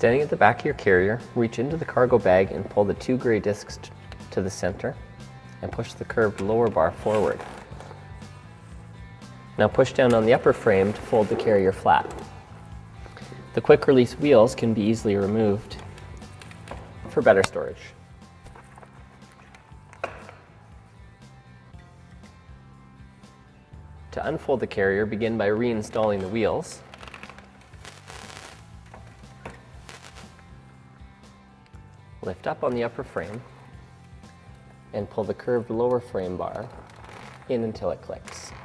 Standing at the back of your carrier, reach into the cargo bag and pull the two gray discs to the center and push the curved lower bar forward. Now push down on the upper frame to fold the carrier flat. The quick release wheels can be easily removed for better storage. To unfold the carrier, begin by reinstalling the wheels. Lift up on the upper frame and pull the curved lower frame bar in until it clicks.